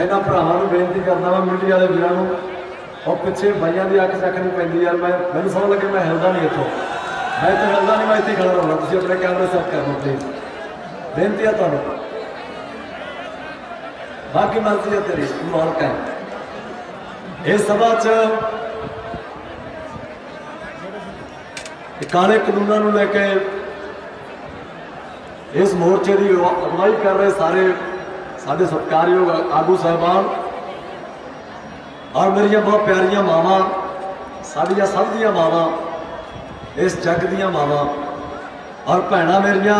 इन्होंने भरावां नूं बेनती करना वा मीडिया वाले वीरां नूं और पिछे भाइयों की अख चक नहीं पैंदी यार मैं समझ लगे मैं हिलदा नहीं इत्थों मैं तो हिलदा नहीं मैं इत्थे खड़ा रहना तुसीं अपने कैमरे सेट कर लो प्लीज बेनती है तुहानूं बाकी मर्जी है तेरी मालक है इस सभा च काले कानूनों को लेके इस मोर्चे की अगवाई कर रहे सारे साढ़े सत्कारयोग आगू साहबान और मेरिया बहुत प्यारियां मावां साडियां सब दियां मावां इस जग दियां मावां और भैणां मेरियां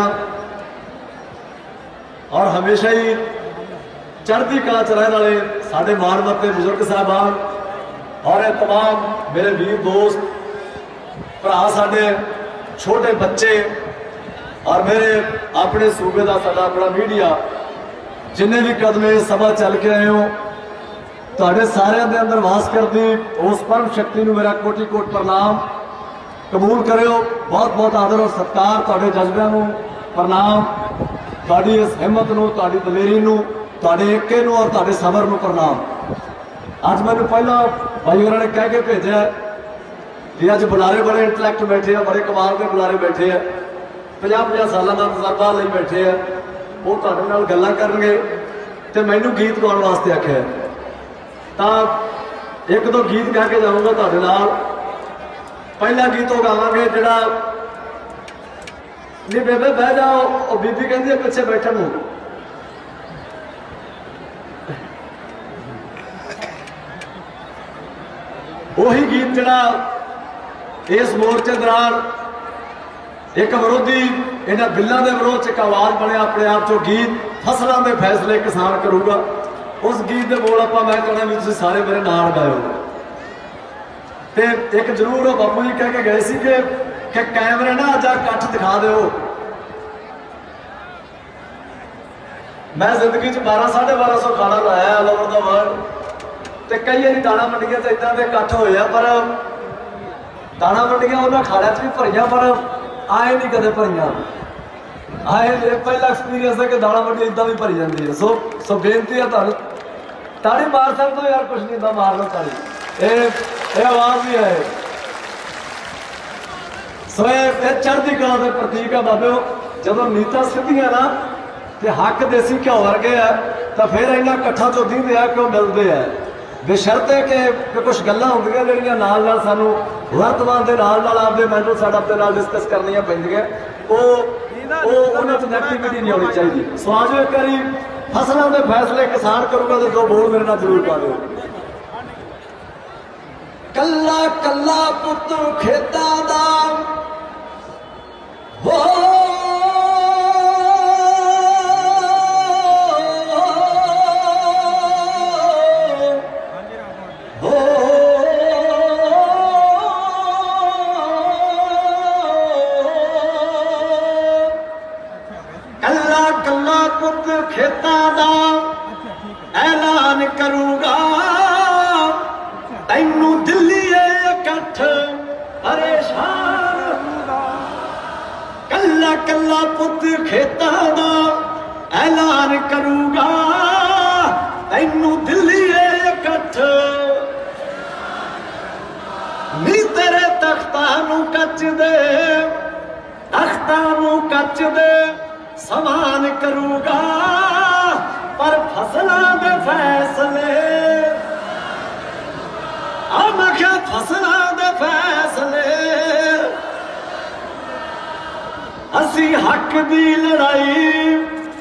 और हमेशा ही चढ़ती कला च रहने वाले साडे माणमते बुजुर्ग साहबान और ये तमाम मेरे वीर दोस्त भरा साडे छोटे बच्चे और मेरे अपने सूबे का साडा अपना मीडिया जिन्हें भी कदम इस सभा चल के आए हो तुहाडे सारिਆਂ ਦੇ अंदर वास करती उस परम शक्ति नूं मेरा कोटि कोट प्रणाम कबूल करो बहुत बहुत आदर और सत्कार तुहाडे जज्बिਆਂ नूं प्रणाम तुहाडी इस हिम्मत नूं तुहाडी दलेरी नूं तुहाडे एके नूं और तुहाडे सबर नूं प्रणाम। अज मैनूं पहला भाई होरां ने कह के भेजा कि अज बुलारे बड़े इंटलैक्ट बैठे हैं बड़े कमाल के बुलारे बैठे हैं 50-50 सालों का तजर्बा लई बैठे हैं वो तुहाडे नाल गल्लां करनगे ते मैनूं गीत गाउण वास्ते आख्या तो एक दो गीत गा के जाऊँगा तुहाडे नाल। पहला गीत वो गावांगे जिहड़ा नी बेबे बह जाओ और बीबी कहती है पिछे बैठन नूं वही गीत जिहड़ा इस मोर्चे दौरान एक विरोधी इन्हां बिलों के विरोध च एक आवाज़ बने अपने आप चो गीत फसलों के फैसले किसान करूगा उस गीत के बोल आप मैं कहना भी तुसीं सारे मेरे नाल गाओ। तो एक जरूर बापू जी कह के गए सी कि कैमरे ना अज कट्ठ दिखा दो। मैं जिंदगी 1200-1250 खाना लाया ऑल ओवर द वर्ल्ड तो कई बार दाणा मंडियां तो इदां दे कट्ठ होए पर दाणा मंडियां उन्होंने खाड़ियां च भी भरियां पर आए नहीं कदे भरियां आए पहला एक्सपीरियंस है कि दाणा मंडी इदां भी भरी जाती है। सो बेनती है तुहानूं ताड़ी मार सकते हो यार कुछ नहीं होंदा मार लो ताड़ी ये आवाज़ भी है। सो ये चढ़ती कला के प्रतीक है बाबे जब नीतां सिद्धियां ना तो हक देसी घ्यो वर्गे है तो फिर इन्होंने कट्ठा चो दींदे आ क्यों मिलते हैं बेशर्ते कि कुछ गल्लां होंदियां जिहड़ियां नाल नाल सानूं वर्तमान के नाल आपके मैंटल सैटअप के नाल डिस्कस करनियां पैंदियां उन्हां च नैगेटिविटी नहीं होनी चाहिए। सो आज एक बारी फसलों के फैसले किसान करूंगा तो दो बोल मेरे नाल जरूर पा दो। कल्ला कल्ला पुत्त खेतां दा हो खेतां दा ऐलान करूंगा तैनू दिल्ली इकट्ठ परेशान कल्ला कल्ला पुत खेतां दा ऐलान करूंगा तैनू दिल्ली इकट्ठ नी तेरे तख्तां नू कच दे समान करूंगा पर फसलों के फैसले मैं क्या फसलों के फैसले असी हक दी लड़ाई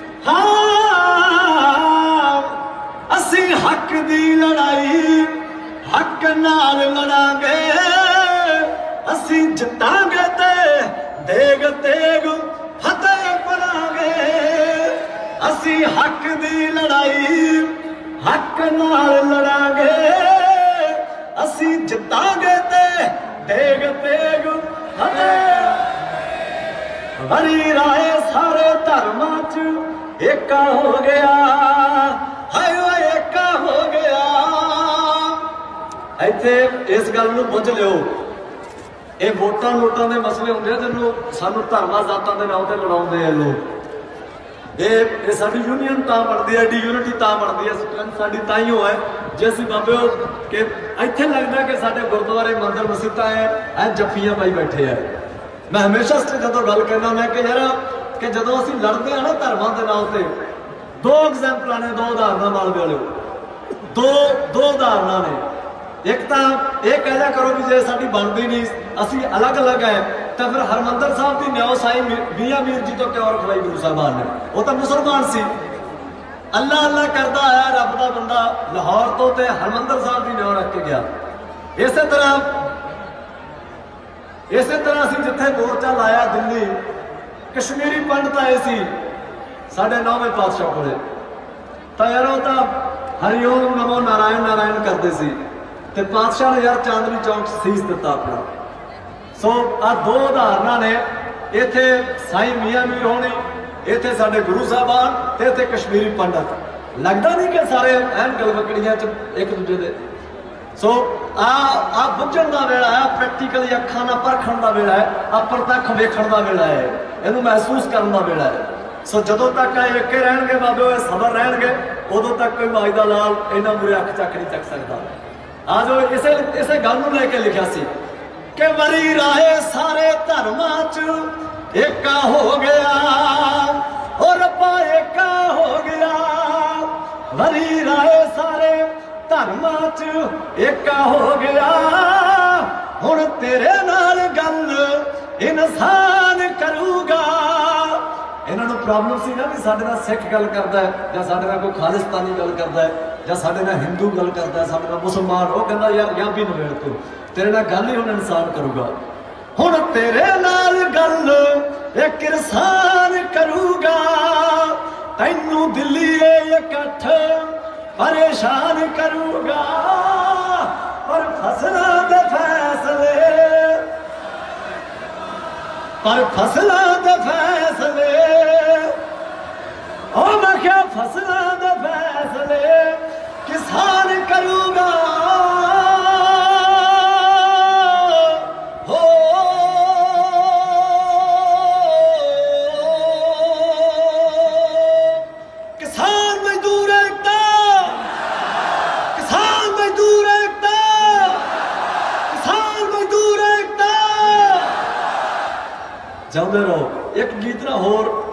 हाँ असी हक दी लड़ाई हक नाल लड़ांगे असी जितांगे ते देग तेग फतेह बनांगे असी हक दी लड़ाई हक नाल लड़ांगे असी जितांगे ते देग तेग फतेह हरी राय सारे धर्मां च एका हो गया हाय एका हो गया। इत्थे इस गल नूं बुझ लिओ ये वोटां नोटां के मसले होंदे जिन्होंने सानू धर्मां जातां के नाम से लड़ाउंदे हैं लोग ये साडी यूनियन तां बनदी है, डी यूनिटी तां बनदी है, स्ट्रेंथ साडी ताइयों है जे असीं बाबे कि इत्थे लगदा कि साडे गुरुद्वारे मंदिर मसीतां है जफ्फियां पाई बैठे है। मैं हमेशा जदों गल करना मैं कि यार कि जदों असीं लड़दे हां ना धर्मां दे नाल ते दो एग्जाम्पलां ने, दो उदाहरणां नाल वाले दो उदाहरणां ने। एक तो यह कह दिया करो भी जे साडी बनदी नहीं असीं अलग अलग है तो फिर हरमंदर साहब की न्याओ साई मियां मीर जी तो क्यों रखवाई गुरु साहबान ने? वो तो मुसलमान सी, अल्लाह अल्लाह करता है, रब का बंदा लाहौर तो ते हरमंदर साहब की न्याओ रख के गया। इसे तरह असीं जिथे मोर्चा लाया दिल्ली, कश्मीरी पंडित आए सी साढ़े 9वें पातशाह कोले, तो यार वो तो हरिओम नमो नारायण नारायण करते सी ते पातशाह ने यार चांदनी चौक सीस दिता अपना। सो आ दो उदाहरण ने, इत्थे साई मियां मीर होने, इत्थे साडे गुरु साहबान ते इत्थे कश्मीरी पंडित। लगता नहीं कि सारे एन गलवकड़ियां च एक दूजे दे। सो आ बुझण दा वेला है, प्रैक्टिकली अखां नाल परखण दा वेला है, अप्रत्यक्ष वेखण दा वेला है, इहनूं महसूस करन दा वेला है। सो जदों तक एके रहणगे बाबे सबर रहणगे उदों तक कोई माई दा लाल इन्हां मूहरे अख चक नहीं चक सकदा। आज इसे गल नूं लेके लिखिया सी कि वरी राहे सारे धर्मां च एका हो गया, और रब्बा एका हो गया। वरी राहे सारे धर्मां च एका हो गया, हुण तेरे नाल गल इंसान करूगा। इन्होंने प्रॉब्लम सी ना भी साडे नाल सिख गल करदा है जां साडे नाल कोई खालिस्तानी गल करदा है जां साडे नाल हिंदू गल करदा है, साडे नाल मुसलमान, वो कहंदा यार या भी नवेड़ तू तेरे नाल गल ही हुण इंसान करूगा। हुण तेरे नाल गल एक इंसान करूगा, तैनू दिल्ली इकट्ठ परेशान करूगा। पर फसलां दे फैसले, पर फसलां दे फैसले, ओ मैं क्या फसलां दे फैसले किसान करूगा। हो किसान मजदूर एकता, किसान मजदूर एकता, किसान मजदूर एकता। जाते रहो। एक गीत ना होर